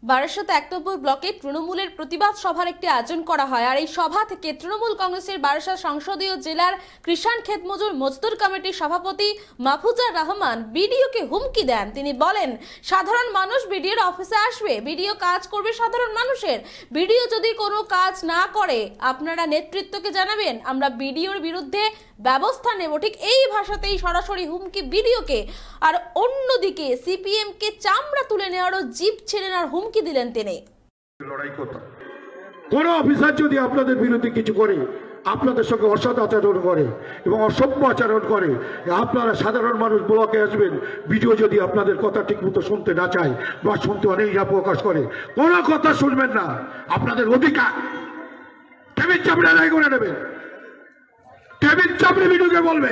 বারাসাত ১ নম্বর ব্লকে তৃণমূলের প্রতিবাদ সভার একটি আয়োজন করা হয়। আর এই সভা থেকে তৃণমূল কংগ্রেসের বারাসাত সংসদীয় জেলার কৃষাণ ক্ষেতমজুর মজদুর কমিটির সভাপতি মাহফুজার রহমান বিডিওকে হুমকি দেন। তিনি বলেন, সাধারণ মানুষ বিডিওর অফিসে আসবে, বিডিও কাজ করবে সাধারণ মানুষের। বিডিও যদি কোনো কাজ না করে আপনারা নেতৃত্বকে জানাবেন, আমরা বিডিওর বিরুদ্ধে ব্যবস্থা নেব। ঠিক এই ভাষাতেই সরাসরি হুমকি বিডিওকে। আর অন্যদিকে সিপিএম কে চামড়া তুলে নেওয়ারও জিভ ছেড়ে নেওয়ার হুমকি দিলেন তিনি। লড়াই করতে কোন অফিসার যদি আপনাদের বিরুদ্ধে কিছু করে, আপনাদের সঙ্গে অসৎ আচরণ করে এবং অসভ্য আচরণ করে, আপনারা সাধারণ মানুষ ব্লকে আসবেন, বিডিও যদি আপনাদের কথা ঠিকমতো শুনতে না চায় বা শুনতে অনীহা প্রকাশ করে, কোনো কথা শুনবেন না। আপনাদের অধিকার টেবিল চাপড়ে আদায় করে নেবেন। টেবিল চাপড়ে বিডিওকে বলবে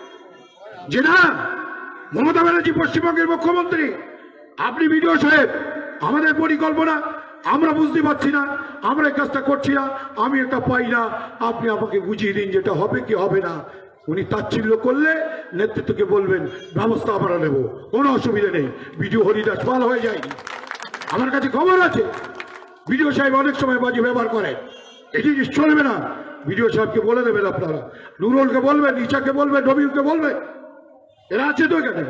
যে না, মমতা ব্যানার্জি পশ্চিমবঙ্গের মুখ্যমন্ত্রী, আপনি বিডিও সাহেব, আমাদের পরিকল্পনা আমরা বুঝতে পারছি না, আমরা এই কাজটা করছি না, আমি এটা পাই না, আপনি আমাকে বুঝিয়ে দিন যেটা হবে কি হবে না। উনি তাচ্ছিল্য করলে নেতৃত্বকে বলবেন ব্যবস্থা আমরা নেব, কোনো অসুবিধা নেই। বিডিও হরিদাস পাল হয়ে যায়, আমার কাছে খবর আছে। বিডিও সাহেব অনেক সময় বাজে ব্যবহার করে, এটি চলবে না। বিডিও সাহেবকে বলে দেবেন, আপনারা নুরুলকে বলবেন, ইচাকে বলবেন, নবীনকে বলবেন, এরা আছে তো এখানে।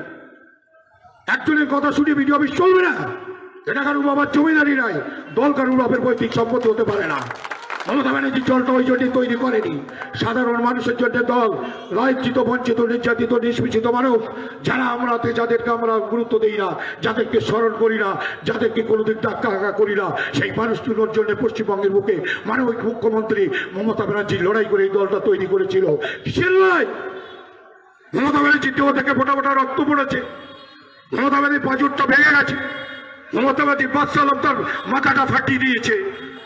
একজনের কথা শুনে বিডিও অফিস চলবে না। এটা কারুর বাবার জমিদারি নয়, দল কারুর বাপের পৈতৃক সম্পত্তি হতে পারে না। মমতা ব্যানার্জি দলটা ওই জন্য তৈরি করেনি। সাধারণ মানুষের জন্য দল, লাঞ্ছিত, বঞ্চিত, নির্যাতিত, নিষ্পেষিত মানুষ, যারা যাদেরকে আমরা গুরুত্ব দিই না, যাদেরকে স্মরণ করি না, যাদেরকে কোনোদিন টাক্কা করি না, সেই মানুষগুলোর জন্য পশ্চিমবঙ্গের বুকে মানবিক মুখ্যমন্ত্রী মমতা ব্যানার্জি লড়াই করে এই দলটা তৈরি করেছিল। কিসের লড়াই? মমতা ব্যানার্জির দেহ থেকে ফোটা ফোটা রক্ত পড়েছে, মমতা ব্যানার্জির পাঁজরটা ভেঙে গেছে, মমতা ব্যানার্জি বাদশাহ তার মাথাটা ফাটিয়ে দিয়েছে।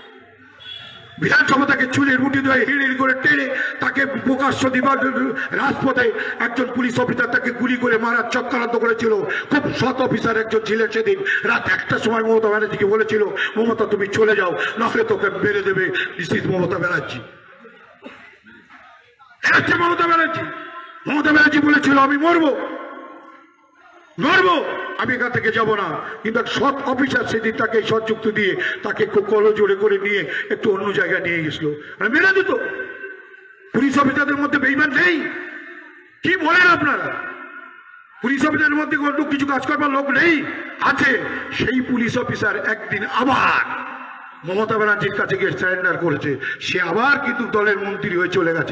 বিধানসভা থেকে চুলের মুঠি ধরে হিড় করে টেনে তাকে প্রকাশ্য দিবার রাজপথে একজন পুলিশ অফিসার তাকে গুলি করে মারার চক্রান্ত করেছিল। খুব সৎ অফিসার একজন ছিলেন। সেদিন রাত 1টার সময় মমতা ব্যানার্জিকে বলেছিল, মমতা তুমি চলে যাও, নাহলে তোকে মেরে দেবে মমতা ব্যানার্জি। মমতা ব্যানার্জি মমতা ব্যানার্জি বলেছিল, আমি মরবো, আমি এখান থেকে যাব না। কিন্তু সৎ অফিসার সেদিন তাকে সৎ যুক্তি দিয়ে তাকে খুব কলজোড়ে করে নিয়ে একটু অন্য জায়গায় নিয়ে গেছিল, মেরে দিত। পুলিশ অফিসারদের মধ্যে বেইমান নেই? কি বলেন আপনারা? পুলিশ অফিসারের মধ্যে কিছু কাজ করবার লোক নেই? আছে। সেই পুলিশ অফিসার একদিন আবার মমতা ব্যানার্জির কাছে গিয়ে সারেন্ডার করেছে, সে আবার কিন্তু দলের মন্ত্রী হয়ে চলে গেছে।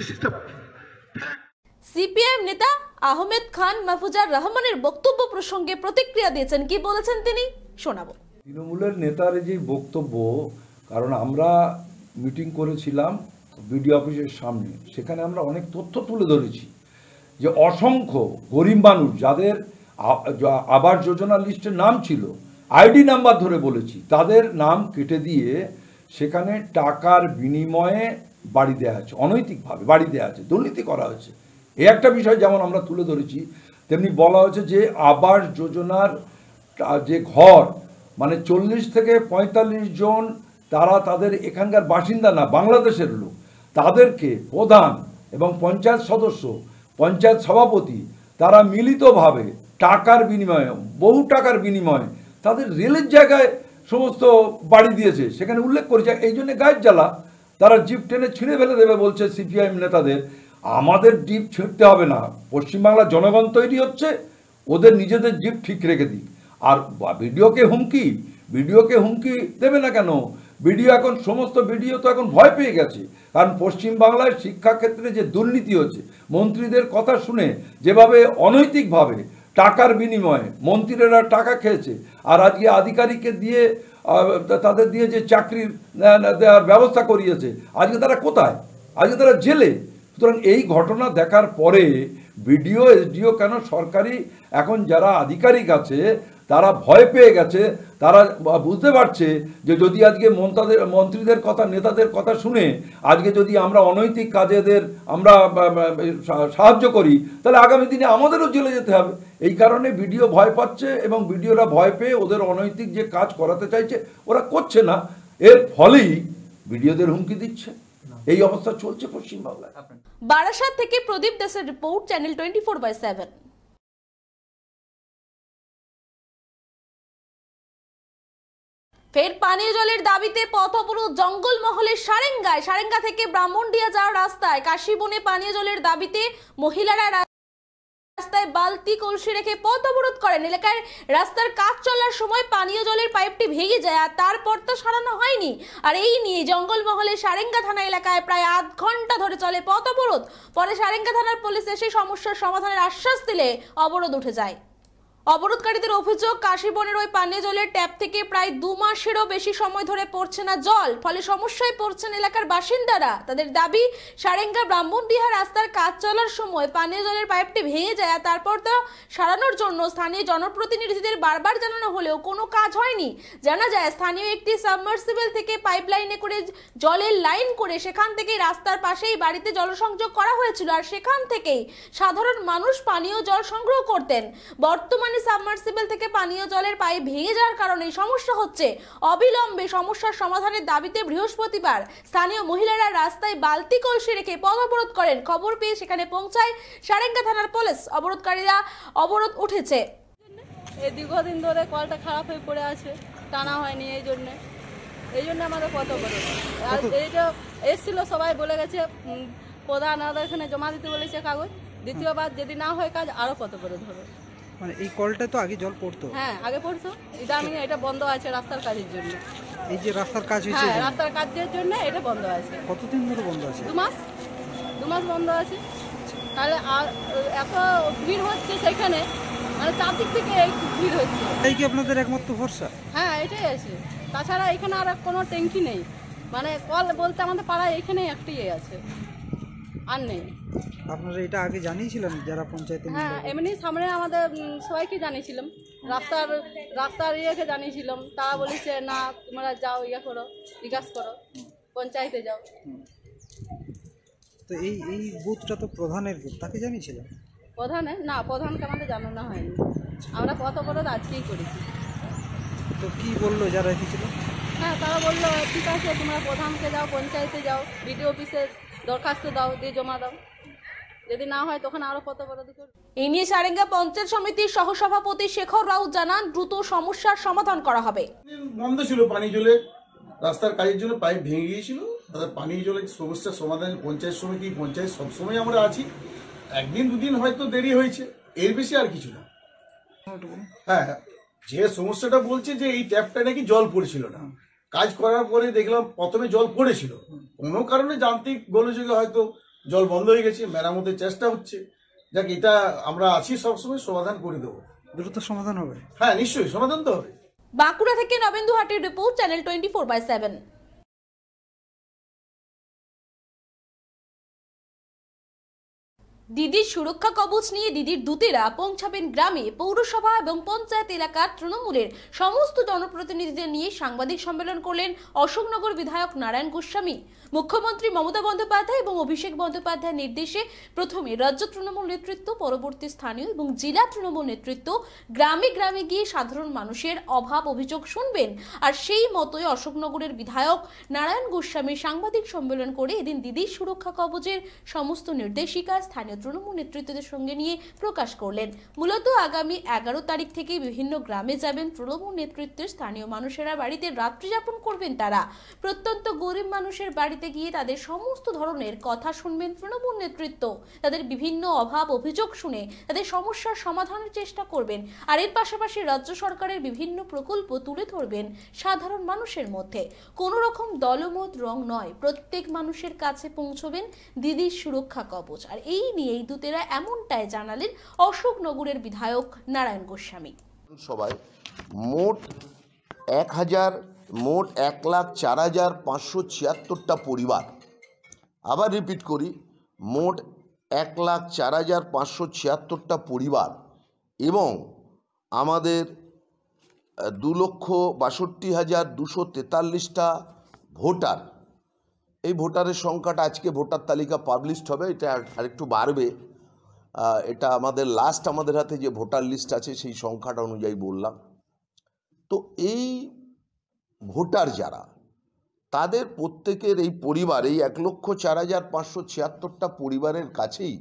সিপিআইএম নেতা আহমেদ খান মাহফুজার রহমানের বক্তব্য প্রসঙ্গে প্রতিক্রিয়া দিয়েছেন। কি বলেছেন তিনি শোনাবো। তৃণমূলের নেতার যে বক্তব্য, কারণ আমরা মিটিং করেছিলাম বিডিও অফিসের সামনে, সেখানে আমরা অনেক তথ্য তুলে ধরেছি যে অসংখ্য গরিব মানুষ যাদের আবাস যোজনা লিস্টে নাম ছিল, আইডি নাম্বার ধরে বলেছি, তাদের নাম কেটে দিয়ে সেখানে টাকার বিনিময়ে বাড়ি দেওয়া আছে, অনৈতিকভাবে বাড়ি দেওয়া আছে, দুর্নীতি করা হয়েছে। এই একটা বিষয় যেমন আমরা তুলে ধরেছি, তেমনি বলা হয়েছে যে আবাস যোজনার যে ঘর, মানে 40 থেকে 45 জন তারা তাদের এখানকার বাসিন্দা না, বাংলাদেশের লোক, তাদেরকে প্রধান এবং পঞ্চায়েত সদস্য, পঞ্চায়েত সভাপতি, তারা মিলিতভাবে টাকার বিনিময়ে, বহু টাকার বিনিময়ে তাদের রেলের জায়গায় সমস্ত বাড়ি দিয়েছে। সেখানে উল্লেখ করেছে, এই জন্য গায়ের জ্বালা, তারা জিপ টেনে ছিঁড়ে ফেলে দেবে বলছে সিপিআইএম নেতাদের। আমাদের জিপ ছিঁড়তে হবে না, পশ্চিমবাংলার জনগণ তৈরি হচ্ছে, ওদের নিজেদের জিপ ঠিক রেখে দিক। আর বিডিওকে হুমকি দেবে না কেন? বিডিও এখন সমস্ত বিডিও তো এখন ভয় পেয়ে গেছে, কারণ পশ্চিমবাংলায় শিক্ষাক্ষেত্রে যে দুর্নীতি হচ্ছে, মন্ত্রীদের কথা শুনে যেভাবে অনৈতিকভাবে টাকার বিনিময়ে মন্ত্রীরা টাকা খেয়েছে, আর আজকে আধিকারিককে দিয়ে তাদের দিয়ে যে চাকরির দেওয়ার ব্যবস্থা করিয়েছে, আজকে তারা কোথায়? আজকে তারা জেলে। সুতরাং এই ঘটনা দেখার পরে বিডিও, এসডিও কেন, সরকারি এখন যারা আধিকারিক আছে তারা ভয় পেয়ে গেছে। তারা বুঝতে পারছে যে যদি আজকে মন্ত্রীদের কথা, নেতাদের কথা শুনে আজকে যদি আমরা অনৈতিক কাজেদের আমরা সাহায্য করি, তাহলে আগামী দিনে আমাদেরও জেলে যেতে হবে। এই কারণে বিডিও ভয় পাচ্ছে, এবং বিডিওরা ভয় পেয়ে ওদের অনৈতিক যে কাজ করাতে চাইছে ওরা করছে না, এর ফলেই বিডিওদের হুমকি দিচ্ছে। এই অবস্থা চলছে পশ্চিমবাংলায়। বারাসাত থেকে প্রদীপ দাসের রিপোর্ট, চ্যানেল 24/7। ফের পানীয় জলের দাবিতে পথ অবরোধ জঙ্গলমহলের সারেঙ্গা থেকে ব্রাহ্মণডিয়া যাওয়ার রাস্তায় কাশীবনে পানীয় জলের দাবিতে মহিলারা রাস্তায় বালতি কলসি রেখে পথ অবরোধ করেন। এলাকায় রাস্তার কাজ চলার সময় পানীয় জলের পাইপটি ভেঙে যায় আর তারপর তো সারানো হয়নি। আর এই নিয়ে জঙ্গলমহলের সারেঙ্গা থানা এলাকায় প্রায় আধ ঘন্টা ধরে চলে পথ অবরোধ। পরে সারেঙ্গা থানার পুলিশ এসে সমস্যার সমাধানের আশ্বাস দিলে অবরোধ উঠে যায়। অবরোধকারীদের অভিযোগ, কাশীবনের ওই পানীয় জলের ট্যাপ থেকে প্রায় 2 মাসেরও বেশি সময় ধরে পড়ছে না জল, ফলে সমস্যায় পড়ছেন এলাকার বাসিন্দারা। তাদের দাবি, সারেঙ্গা ব্রাহ্মণডিহা রাস্তার কাজ চলার সময় পানীয় জলের পাইপটি ভেঙে যায় আর তারপর তা সারানোর জন্য স্থানীয় জনপ্রতিনিধিদের বারবার জানানো হলেও কোনো কাজ হয়নি। জানা যায়, স্থানীয় একটি সাবমার্সিবল থেকে পাইপলাইনে করে জলের লাইন করে সেখান থেকেই রাস্তার পাশেই বাড়িতে জলসংযোগ করা হয়েছিল আর সেখান থেকেই সাধারণ মানুষ পানীয় জল সংগ্রহ করতেন। বর্তমানে সাবমার্সিবল থেকে পানীয় জলের পাইপ ভেঙে যাওয়ার কারণে সমস্যা হচ্ছে। অবিলম্বে সমস্যার সমাধানের দাবিতে বৃহস্পতিবার স্থানীয় মহিলারা রাস্তায় বালতি কলসি রেখে পথ অবরোধ করেন। খবর পেয়ে সেখানে পৌঁছায় সারেঙ্গা থানার পুলিশ। অবরোধকারীরা অবরোধ উঠেছে। এই দীর্ঘদিন ধরে কলটা খারাপ হয়ে পড়ে আছে, টানা হয়নি, এই জন্য আমাদের পথ অবরোধ। আর এইটা এসেছিল, সবাই বলে গেছে, প্রধান এখানে জমা দিতে বলেছে কাগজ। দ্বিতীয়বার যদি না হয় কাজ, আরো পথ অবরোধ হবে। মানে এই কলটা তো আগে জল পড়তো? হ্যাঁ, আগে পড়তো, ইদানিং এটা বন্ধ আছে রাস্তার কাজের জন্য। এই যে রাস্তার কাজ হয়েছে, হ্যাঁ, রাস্তার কাজের জন্য এটা বন্ধ আছে। কতদিন ধরে বন্ধ আছে? 2 মাস বন্ধ আছে। তাহলে আর এত ভিড় হচ্ছে সেখানে, মানে চারদিক থেকে এই ভিড় হচ্ছে। এই কি আপনাদের একমাত্র ভরসা? হ্যাঁ, এটাই আছে। তাছাড়া এখানে আর কোনো ট্যাঙ্কি নেই, মানে কল বলতে আমাদের পাড়ায় এখানেই একটাই আছে, আর নেই। আপনারা এটা আগে জানিয়েছিলেন যারা পঞ্চায়েতে? হ্যাঁ, এমনি সামনে আমাদের সবাইকে জানিয়েছিলাম, রাস্তার ইয়েকে জানিয়েছিলাম। তারা বলেছে, না তোমরা যাও, করো, বিকাশ করো, পঞ্চায়েতে যাও। তো এই বুথটা তো প্রধানের বুথ, তাকে জানিয়েছিলেন? প্রধানকে আমাদের জানানো হয়নি। আমরা পথ অবরোধ আজকেই করেছি। তো কি বললো যারা এসেছিল? হ্যাঁ, তারা বললো ঠিক আছে, তোমরা প্রধানকে যাও, পঞ্চায়েতে যাও, বিডিও অফিসে দরখাস্ত দাও, দিয়ে জমা দাও, যদি না হয় তখন আরো পথ অবরোধ করবে। এই নিয়ে সারেঙ্গা পঞ্চায়েত সমিতির সহসভাপতি শেখর রাউত জানান, দ্রুত সমস্যার সমাধান করা হবে। বন্ধ ছিল পানি জলে, রাস্তার কাজের জন্য পাইপ ভেঙে গিয়েছিল। তাদের পানি জলের সমস্যার সমাধান পঞ্চায়েত সমিতি, পঞ্চায়েত সবসময় আমরা আছি। একদিন দুদিন হয়তো দেরি হয়েছে, এর বেশি আর কিছু না। হ্যাঁ, যে সমস্যাটা বলছে যে এই ট্যাপটা নাকি জল পড়ছিল না, কাজ করার পরে দেখলাম প্রথমে জল পড়েছিল, কোনো কারণে যান্ত্রিক গোলযোগে হয়তো জল বন্ধ হয়ে গেছে, মেরামতের চেষ্টা হচ্ছে। যাক, এটা আমরা আছি, সবসময় সমাধান করে দেবো। দ্রুত সমাধান হবে? হ্যাঁ, নিশ্চয়ই সমাধান তো হবে। বাঁকুড়া থেকে নবেন্দু হাটির রিপোর্ট, চ্যানেল 24/7। দিদির সুরক্ষা কবচ নিয়ে দিদির দূতেরা পৌঁছাবেন গ্রামে। পৌরসভা এবং পঞ্চায়েত এলাকার তৃণমূলের সমস্ত জনপ্রতিনিধিদের নিয়ে সাংবাদিক সম্মেলন করলেন অশোকনগর বিধায়ক নারায়ণ গোস্বামী। মুখ্যমন্ত্রী মমতা বন্দ্যোপাধ্যায় এবং অভিষেক বন্দ্যোপাধ্যায়ের নির্দেশে প্রথমে রাজ্য তৃণমূল নেতৃত্ব, পরবর্তী স্থানীয় এবং জেলা তৃণমূল নেতৃত্ব গ্রামে গ্রামে গিয়ে সাধারণ মানুষের অভাব অভিযোগ শুনবেন। আর সেই মতোই অশোকনগরের বিধায়ক নারায়ণ গোস্বামী সাংবাদিক সম্মেলন করে এদিন দিদির সুরক্ষা কবচের সমস্ত নির্দেশিকা স্থানীয় তৃণমূল নেতৃত্বদের সঙ্গে নিয়ে প্রকাশ করলেন। মূলত আগামী 11 তারিখ থেকে বিভিন্ন গ্রামে যাবেন তৃণমূল নেতৃত্বের স্থানীয় মানুষেরা, বাড়িতে রাত্রি যাপন করবেন তারা। প্রত্যন্ত গরিব মানুষের বাড়িতে গিয়ে তাদের সমস্ত ধরনের কথা শুনবেন তৃণমূল নেতৃত্ব, তাদের বিভিন্ন অভাব অভিযোগ শুনে তাদের সমস্যার সমাধানের চেষ্টা করবেন। আর এর পাশাপাশি রাজ্য সরকারের বিভিন্ন প্রকল্প তুলে ধরবেন সাধারণ মানুষের মধ্যে। কোনো রকম দলমত রং নয়, প্রত্যেক মানুষের কাছে পৌঁছবেন দিদির সুরক্ষা কবচ। আর এই নিয়ে এই দূতেরা এমনটাই জানালেন অশোকনগরের বিধায়ক নারায়ণ গোস্বামী। সবাই মোট 1,04,576টা পরিবার, আবার রিপিট করি, মোট 1,04,576টা পরিবার এবং আমাদের 2,62,243টা ভোটার। এই ভোটারের সংখ্যাটা আজকে ভোটার তালিকা পাবলিশড হবে, এটা আরেকটু বাড়বে। এটা আমাদের আমাদের হাতে যে ভোটার লিস্ট আছে সেই সংখ্যাটা অনুযায়ী বললাম। তো এই ভোটার যারা, তাদের প্রত্যেকের এই পরিবার, এই 1,04,576টা পরিবারের কাছেই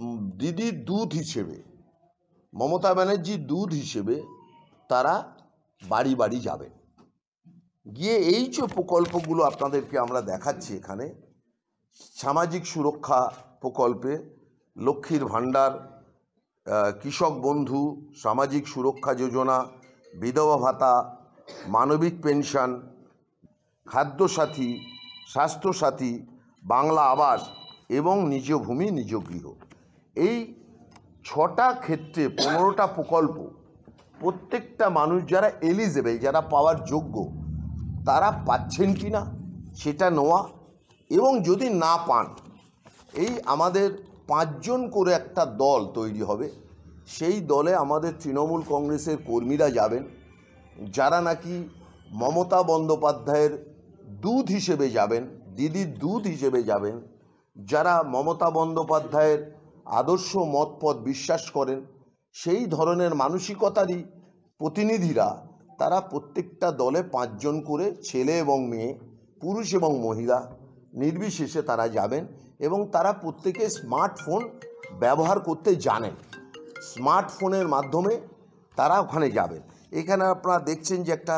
দিদির দুধ হিসেবে, মমতা ব্যানার্জির দুধ হিসেবে তারা বাড়ি বাড়ি যাবেন, গিয়ে এই যে প্রকল্পগুলো আপনাদেরকে আমরা দেখাচ্ছি এখানে, সামাজিক সুরক্ষা প্রকল্পে লক্ষ্মীর ভাণ্ডার, কৃষক বন্ধু, সামাজিক সুরক্ষা যোজনা, বিধবা ভাতা, মানবিক পেনশন, খাদ্যসাথী, স্বাস্থ্যসাথী, বাংলা আবাস এবং নিজ ভূমি নিজ গৃহ, এই 6টা ক্ষেত্রে 15টা প্রকল্প প্রত্যেকটা মানুষ যারা এলিজেবল, যারা পাওয়ার যোগ্য, তারা পাচ্ছেন কি না সেটা নেওয়া, এবং যদি না পান এই আমাদের 5 জন করে একটা দল তৈরি হবে, সেই দলে আমাদের তৃণমূল কংগ্রেসের কর্মীরা যাবেন, যারা নাকি মমতা বন্দ্যোপাধ্যায়ের দুধ হিসেবে যাবেন, দিদির দুধ হিসেবে যাবেন, যারা মমতা বন্দ্যোপাধ্যায়ের আদর্শ মত পথ বিশ্বাস করেন, সেই ধরনের মানসিকতারই প্রতিনিধিরা, তারা প্রত্যেকটা দলে 5 জন করে ছেলে এবং মেয়ে, পুরুষ এবং মহিলা নির্বিশেষে তারা যাবেন, এবং তারা প্রত্যেকে স্মার্টফোন ব্যবহার করতে জানেন। স্মার্টফোনের মাধ্যমে তারা ওখানে যাবেন। এখানে আপনারা দেখছেন যে একটা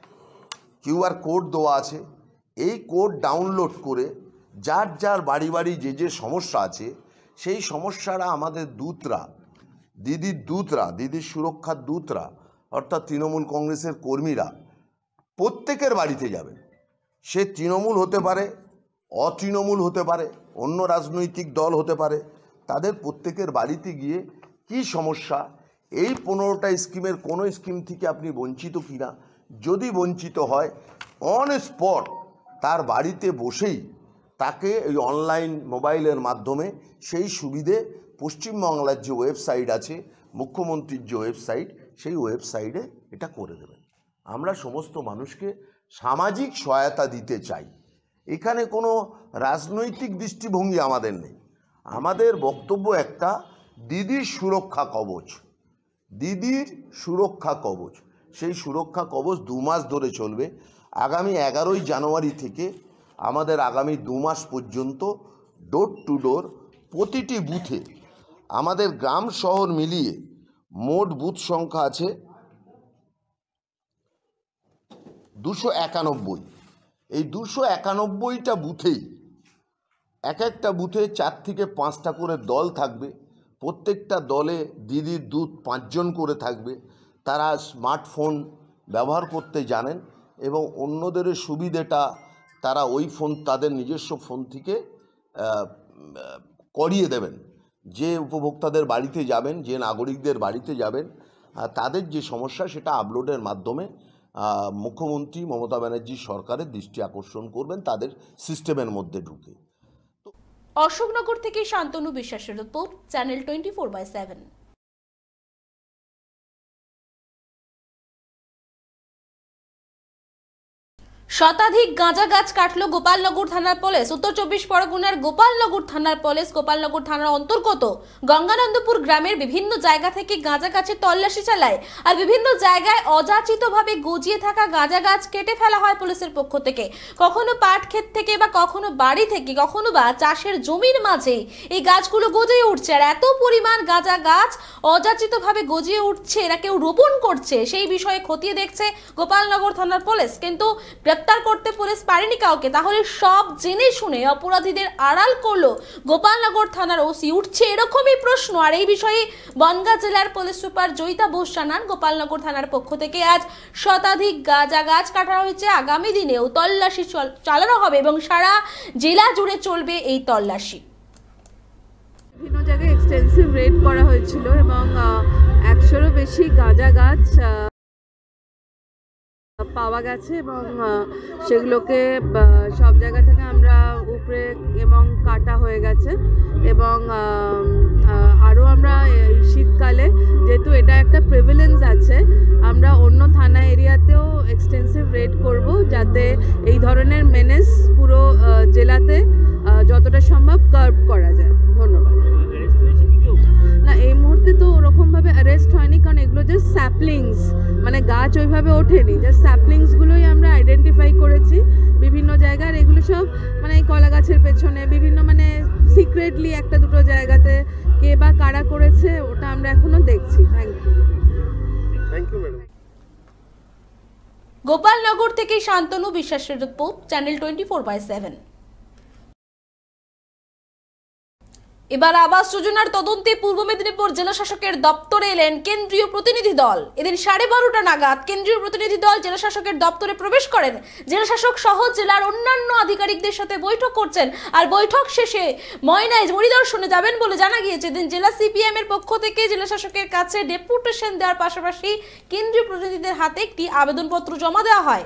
QR কোড দেওয়া আছে, এই কোড ডাউনলোড করে যার যার বাড়ি বাড়ি যে সমস্যা আছে, সেই সমস্যাটা আমাদের দূতরা, দিদির সুরক্ষার দূতরা, অর্থাৎ তৃণমূল কংগ্রেসের কর্মীরা প্রত্যেকের বাড়িতে যাবেন। সে তৃণমূল হতে পারে, অতৃণমূল হতে পারে, অন্য রাজনৈতিক দল হতে পারে, তাদের প্রত্যেকের বাড়িতে গিয়ে কি সমস্যা, এই 15টা স্কিমের কোনো স্কিম থেকে আপনি বঞ্চিত কিনা, যদি বঞ্চিত হয় অন স্পট তার বাড়িতে বসেই তাকে এই অনলাইন মোবাইলের মাধ্যমে সেই সুবিধে, পশ্চিমবাংলার যে ওয়েবসাইট আছে, মুখ্যমন্ত্রীর যে ওয়েবসাইট, সেই ওয়েবসাইটে এটা করে দেবেন। আমরা সমস্ত মানুষকে সামাজিক সহায়তা দিতে চাই, এখানে কোনো রাজনৈতিক দৃষ্টিভঙ্গি আমাদের নেই। আমাদের বক্তব্য একটা, দিদির সুরক্ষা কবচ, দিদির সুরক্ষা কবচ, সেই সুরক্ষা কবচ 2 মাস ধরে চলবে। আগামী 11ই জানুয়ারি থেকে আমাদের আগামী 2 মাস পর্যন্ত ডোর টু ডোর প্রতিটি বুথে, আমাদের গ্রাম শহর মিলিয়ে মোট বুথ সংখ্যা আছে 291। এই 291টা বুথেই একটা বুথে 4 থেকে 5টা করে দল থাকবে, প্রত্যেকটা দলে দিদির দুধ 5 জন করে থাকবে। তারা স্মার্টফোন ব্যবহার করতে জানেন এবং অন্যদের সুবিধাটা তারা ওই ফোন, তাদের নিজস্ব ফোন থেকে করিয়ে দেবেন। যে উপভোক্তাদের বাড়িতে যাবেন, যে নাগরিকদের বাড়িতে যাবেন, তাদের যে সমস্যা সেটা আপলোডের মাধ্যমে মুখ্যমন্ত্রী মমতা ব্যানার্জির সরকারের দৃষ্টি আকর্ষণ করবেন তাদের সিস্টেমের মধ্যে ঢুকে। অশোকনগর থেকে শান্তনু বিশ্বাসের রিপোর্ট, চ্যানেল 24/7। শতাধিক গাঁজা গাছ কাটল গোপালনগর থানার পুলিশ। উত্তর 24 পরগনার গোপালনগর থানার পুলিশ গোপালনগর থানার অন্তর্গত গঙ্গানন্দপুর গ্রামের বিভিন্ন জায়গা থেকে গাঁজা গাছের তল্লাশি চালায়, আর বিভিন্ন জায়গায় অযাচিতভাবে গজিয়ে থাকা গাঁজা গাছ কেটে ফেলা হয় পুলিশের পক্ষ থেকে। কখনো পাট ক্ষেত থেকে বা কখনো বাড়ি থেকে, কখনো বা চাষের জমির মাঝে এই গাছগুলো গজিয়ে উঠছে। আর এত পরিমাণ গাঁজা গাছ অযাচিতভাবে গজিয়ে উঠছে, এরা কেউ রোপণ করছে, সেই বিষয়ে খতিয়ে দেখছে গোপালনগর থানার পুলিশ, কিন্তু গ্রেপ্তার করতে পুলিশ পারেনি কাউকে। তাহলে সব জেনে শুনে অপরাধীদের আড়াল করলো গোপালনগর থানার ওসি। উঠছে এরকমই প্রশ্ন। আর এই বিষয়ে বনগাঁ জেলার পুলিশ সুপার জয়িতা বোস জানান, গোপালনগর থানার পক্ষ থেকে আজ শতাধিক গাঁজা গাছ কাটা হয়েছে। আগামী দিনেও তল্লাশি চালানো হবে এবং সারা জেলা জুড়ে চলবে এই তল্লাশি। বিভিন্ন জায়গায় এক্সটেন্সিভ রেড করা হয়েছিল এবং 100-এরও বেশি গাঁজা গাছ পাওয়া গেছে এবং সেগুলোকে সব জায়গা থেকে আমরা উপরে এবং কাটা হয়ে গেছে। এবং আরও আমরা শীতকালে, যেহেতু এটা একটা প্রিভিলেন্স আছে, আমরা অন্য থানা এরিয়াতেও এক্সটেন্সিভ রেড করব, যাতে এই ধরনের মেনেস পুরো জেলাতে যতটা সম্ভব কার্ভ করা যায়। ধন্যবাদ। না, এই মুহূর্তে তো ওরকমভাবে অ্যারেস্ট হয়নি, কারণ এগুলো জাস্ট স্যাপলিংস, মানে গাছ ওইভাবে ওঠেনি, জাস্ট স্যাপলিংসগুলোই আমরা আইডেন্টিফাই করেছি বিভিন্ন জায়গার। এগুলো সব মানে কলা গাছের পেছনে বিভিন্ন, মানে সিক্রেটলি একটা দুটো জায়গাতে কে বা কারা করেছে ওটা আমরা এখনো দেখছি। Thank you madam. গোপালনগর থেকে শান্তনু বিশ্বাসের রিপোর্ট, চ্যানেল 24/7। এবার আবাস যোজনার তদন্তে পূর্ব মেদিনীপুর জেলা শাসকের দপ্তরে এলেন কেন্দ্রীয় প্রতিনিধি দল। এদিন 12:30 নাগাদ কেন্দ্রীয় প্রতিনিধি দল জেলা শাসকের দপ্তরে প্রবেশ করেন। জেলা শাসক সহ জেলার অন্যান্য আধিকারিকদের সাথে বৈঠক করছেন, আর বৈঠক শেষে ময়নায় পরিদর্শনে যাবেন বলে জানা গিয়েছে। এদিন জেলা সিপিএম এর পক্ষ থেকে জেলা শাসকের কাছে ডেপুটেশন দেওয়ার পাশাপাশি কেন্দ্রীয় প্রতিনিধিদের হাতে একটি আবেদনপত্র জমা দেওয়া হয়।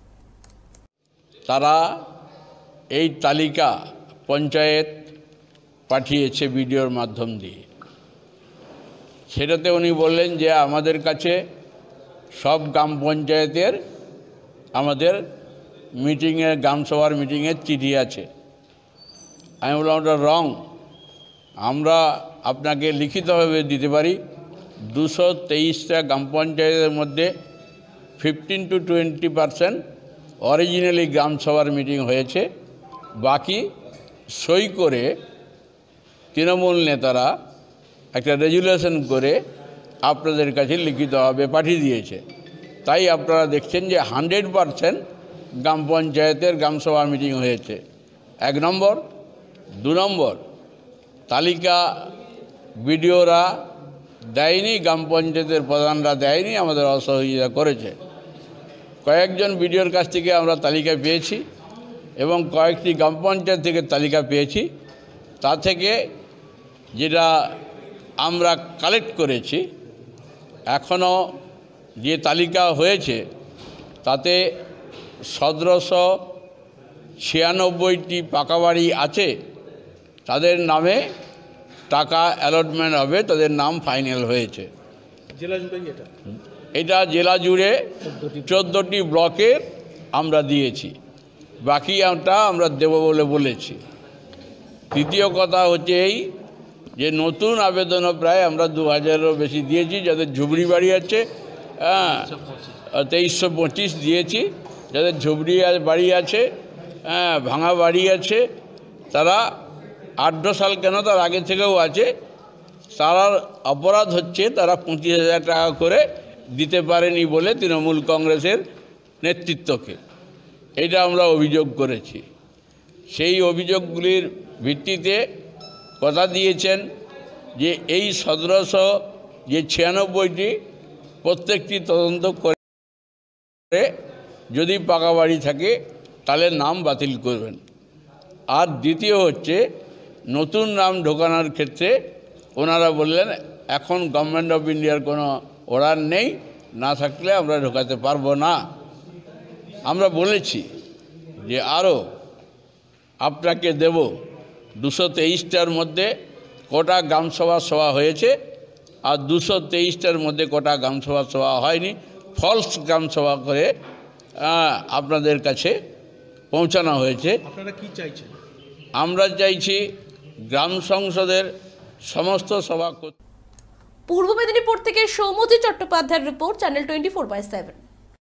তারা এই তালিকা পঞ্চায়েত পাঠিয়েছে ভিডিওর মাধ্যম দিয়ে। সেটাতে উনি বললেন যে আমাদের কাছে সব গ্রাম পঞ্চায়েতের আমাদের মিটিংয়ের গ্রামসভার মিটিংয়ের চিঠি আছে। আমি বললাম ওটা রং, আমরা আপনাকে লিখিতভাবে দিতে পারি 223টা গ্রাম পঞ্চায়েতের মধ্যে 15 to 20% অরিজিনালি গ্রামসভার মিটিং হয়েছে, বাকি সই করে তৃণমূল নেতারা একটা রেজুলেশন করে আপনাদের কাছে লিখিতভাবে পাঠিয়ে দিয়েছে। তাই আপনারা দেখছেন যে 100% গ্রাম পঞ্চায়েতের গ্রামসভা মিটিং হয়েছে। 1 নম্বর। 2 নম্বর, তালিকা বিডিওরা দেয়নি, গ্রাম পঞ্চায়েতের প্রধানরা দেয়নি, আমাদের অসহযোগিতা করেছে। কয়েকজন বিডিওর কাছ থেকে আমরা তালিকা পেয়েছি এবং কয়েকটি গ্রাম পঞ্চায়েত থেকে তালিকা পেয়েছি। তা থেকে যেটা আমরা কালেক্ট করেছি, এখনও যে তালিকা হয়েছে তাতে 1796টি পাকা বাড়ি আছে, তাদের নামে টাকা অ্যালটমেন্ট হবে, তাদের নাম ফাইনাল হয়েছে। এটা জেলা জুড়ে 14টি ব্লকের আমরা দিয়েছি, বাকি আমরা দেব বলে বলেছি। তৃতীয় কথা হচ্ছে এই যে নতুন আবেদনও প্রায় আমরা 2000-এরও বেশি দিয়েছি, যাদের ঝুবড়ি বাড়ি আছে 2325 দিয়েছি, যাদের ঝুবড়ি বাড়ি আছে ভাঙা বাড়ি আছে, তারা 8 সাল কেন তার আগে থেকেও আছে, তার অপরাধ হচ্ছে তারা 25,000 টাকা করে দিতে পারেনি বলে তৃণমূল কংগ্রেসের নেতৃত্বকে এটা আমরা অভিযোগ করেছি। সেই অভিযোগগুলির ভিত্তিতে কথা দিয়েছেন যে এই 1796টি প্রত্যেকটি তদন্ত করে যদি পাকা বাড়ি থাকে তাহলে নাম বাতিল করবেন। আর দ্বিতীয় হচ্ছে নতুন নাম ঢোকানোর ক্ষেত্রে ওনারা বললেন এখন গভর্নমেন্ট অফ ইন্ডিয়ার কোনো অর্ডার নেই, না থাকলে আমরা ঢোকাতে পারবো না। আমরা বলেছি যে আরও আপনাকে দেব 223টার মধ্যে কটা গ্রামসভা সভা হয়েছে আর 223টার মধ্যে কটা গ্রামসভা সভা হয়নি, ফলস গ্রামসভা করে আপনাদের কাছে পৌঁছানো হয়েছে। আপনারা কি চাইছেন? আমরা চাইছি গ্রাম সংসদের সমস্ত সভা। পূর্ব মেদিনীপুর থেকে সৌম্যজিৎ চট্টোপাধ্যায়ের রিপোর্ট, চ্যানেল 24/7।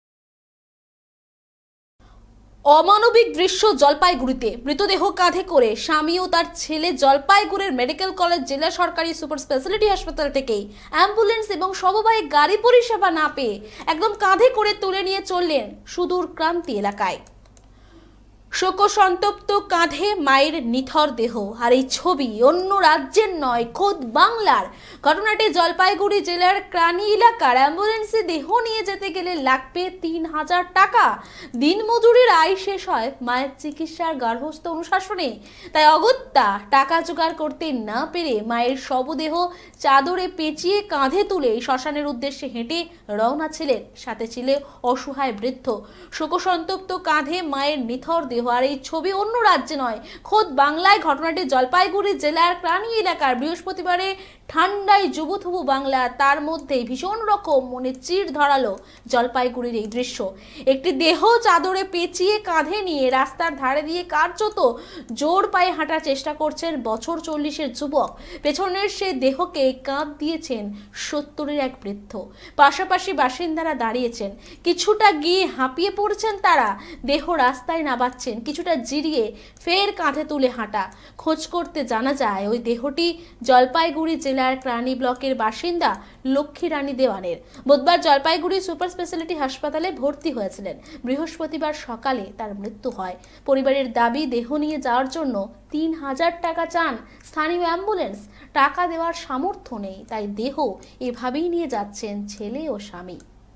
অমানবিক দৃশ্য জলপাইগুড়িতে। মৃতদেহ কাঁধে করে স্বামী ও তার ছেলে জলপাইগুড়ির মেডিকেল কলেজ জেলা সরকারি সুপার স্পেশালিটি হাসপাতাল থেকে অ্যাম্বুলেন্স এবং সমবায় গাড়ি পরিষেবা না পেয়ে একদম কাঁধে করে তুলে নিয়ে চললেন সুদূর ক্রান্তি এলাকায়। শোকসন্তপ্ত কাঁধে মায়ের নিথর দেহ, আর এই ছবি অন্য রাজ্যের নয়, খোদ বাংলার। ঘটনাটি জলপাইগুড়ি জেলার ক্রানি এলাকার। অ্যাম্বুলেন্সে দেহ নিয়ে যেতে গেলে লাগবে 3000 টাকা। দিনমজুরির আয় শেষ হয় মায়ের চিকিৎসার গার্হস্থ্য অনুশাসনে। তাই অগত্যা টাকা জোগাড় করতে না পেরে মায়ের শবদেহ চাদরে পেঁচিয়ে কাঁধে তুলে শ্মশানের উদ্দেশ্যে হেঁটে রওনা ছিলেন, সাথে ছিল অসহায় বৃদ্ধ। শোকসন্তপ্ত কাঁধে মায়ের নিথর দেহ, আর এই ছবি অন্য রাজ্যে নয়, খোদ বাংলায়। ঘটনাটি জলপাইগুড়ি জেলার ক্রানি এলাকার। বৃহস্পতিবারে ঠান্ডায় জুবুথুবু বাংলা, তার মধ্যে ভীষণ রকম মনে চির ধরালো জলপাইগুড়ির এই দৃশ্য। একটি দেহ চাদরে পেঁচিয়ে কাঁধে নিয়ে রাস্তার ধারে দিয়ে কার্যত জোর পায়ে হাঁটার চেষ্টা করছেন বছর 40-এর যুবক। পেছনের সেই দেহকে কাঁধ দিয়েছেন 70-এর এক বৃদ্ধ। পাশাপাশি বাসিন্দারা দাঁড়িয়েছেন, কিছুটা গিয়ে হাঁপিয়ে পড়ছেন তারা। দেহ রাস্তায় নামাচ্ছে পাচ্ছেন কিছুটা জিরিয়ে ফের কাঁধে তুলে হাঁটা। খোঁজ করতে জানা যায় ওই দেহটি জলপাইগুড়ি জেলার ক্রানি ব্লকের বাসিন্দা লক্ষ্মী রানী দেওয়ানের। বুধবার জলপাইগুড়ি সুপার স্পেশালিটি হাসপাতালে ভর্তি হয়েছিলেন। বৃহস্পতিবার সকালে তার মৃত্যু হয়। পরিবারের দাবি, দেহ নিয়ে যাওয়ার জন্য 3000 টাকা চান স্থানীয় অ্যাম্বুলেন্স। টাকা দেওয়ার সামর্থ্য নেই, তাই দেহ এভাবেই নিয়ে যাচ্ছেন ছেলে ও স্বামী।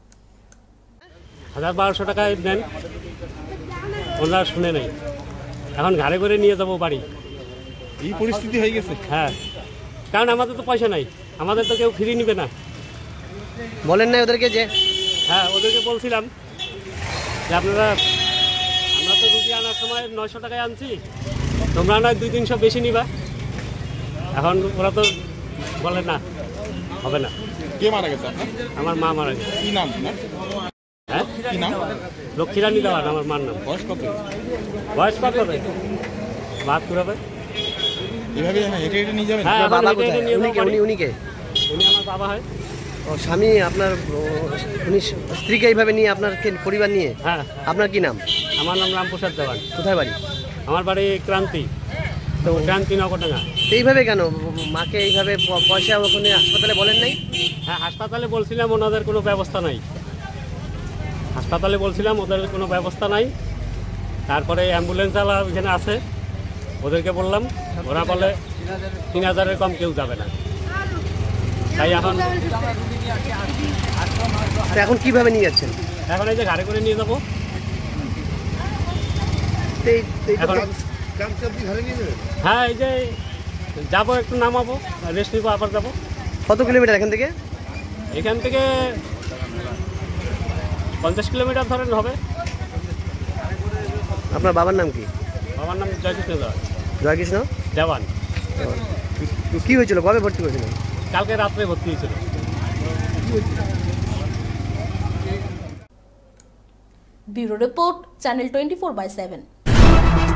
1200 টাকায় দেন, ওনারা শুনে নেই। এখন ঘাড়ে করে নিয়ে যাবো বাড়ি, এই পরিস্থিতি হয়ে গেছে। হ্যাঁ, কারণ আমাদের তো পয়সা নাই, আমাদের তো কেউ ফিরিয়ে নিবে না। বলেন না ওদেরকে যে? হ্যাঁ, ওদেরকে বলছিলাম যে আমরা তো রুটি আনার সময় 900 টাকায় আনছি, তোমরা নয় 200-300 বেশি নিবা। এখন ওরা তো বলে না, হবে না। কে মারা গেছে আপনার? আমার মা মারা গেছে। কি নাম না? হ্যাঁ, কি নাম? লক্ষ্মী রানী দেওয়ান আমার মার নাম। বয়স কত? বয়স কত হবে? 72 হবে। এভাবে হেঁটে হেঁটে নিয়ে যাবেন? হ্যাঁ, বাবা হেঁটে হেঁটে নিয়ে যাবো বাড়ি। উনি কে? উনি আমার বাবা হয়। ও স্বামী আপনার, উনি স্ত্রীকে এইভাবে নিয়ে আপনার পরিবার নিয়ে? হ্যাঁ। আপনার কি নাম? আমার নাম রামপ্রসাদ দেওয়ান। কোথায় বাড়ি? আমার বাড়ি ক্রান্তি, তো ক্রান্তি নগরডাঙ্গা। এইভাবে কেন মাকে এইভাবে পয়সা ওখানে হাসপাতালে বলেন নাই? হ্যাঁ, হাসপাতালে বলছিলাম, ওনাদের কোনো ব্যবস্থা নাই। হাসপাতালে বলছিলাম, ওদের কোনো ব্যবস্থা নাই। তারপরে অ্যাম্বুলেন্সওয়ালা এখানে আছে, ওদেরকে বললাম, ওরা বলে 3000-এর কম কেউ যাবে না। তাই এখন কিভাবে নিয়ে যাচ্ছেন? এখন এই যে গাড়ি করে নিয়ে যাবো। হ্যাঁ, এই যে যাবো, একটু নামাবো, রেস্ট নিবো, আবার যাবো। কত কিলোমিটার এখান থেকে? এখান থেকে 50 কিলোমিটার ধরেন হবে। আপনার বাবার নাম কি? বাবার নাম জয়কৃষ্ণ দেওয়ান। জয়কৃষ্ণ দেওয়ান। কি হয়েছিল, কবে ভর্তি করেছিলেন? কালকে রাত্রে ভর্তি হয়েছিল। Bureau report, channel 24/7।